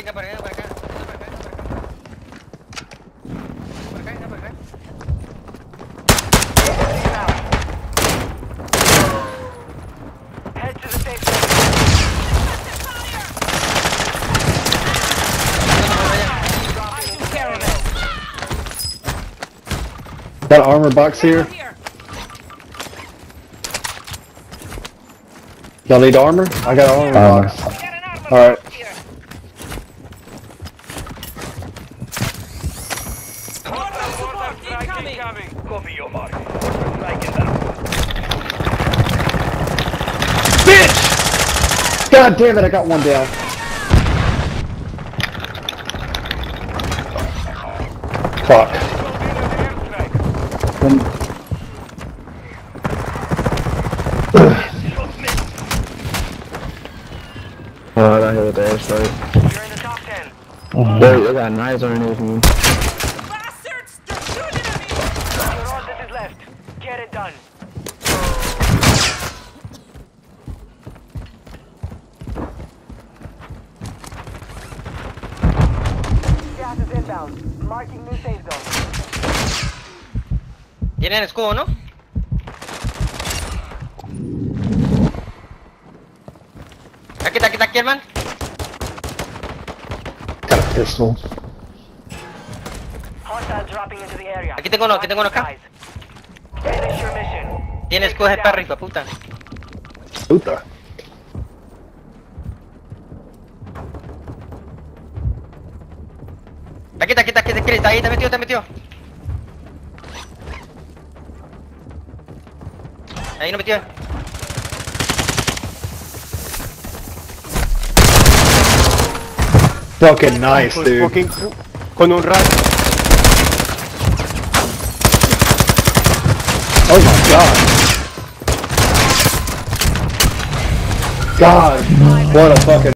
venga para acá, para acá. Por acá, por acá. Head to the safe zone. Got an armor box here. Y'all need armor? I got an armor box. Alright. Copy your mark. Strike it down. Bitch! God damn it, I got one down. Fuck. Oh, that hit the airstrike. You're in the top 10. Wait, I got knives underneath me. Bastards! They're shooting at me! Your orders is left. Get it done. Gas is inbound. Marking new safe zone. Tienen escudo, ¿no? Aquí, hermano. Got a pistol. Hostile dropping into the area. Aquí tengo uno acá. Guys, finish your mission. Tiene escudo de perro, hijo de puta. Puta. Aquí, Chris, ahí, te metió. Ahí no metió. Fucking nice, dude. Con un rayo. Oh my god. God, what a fucking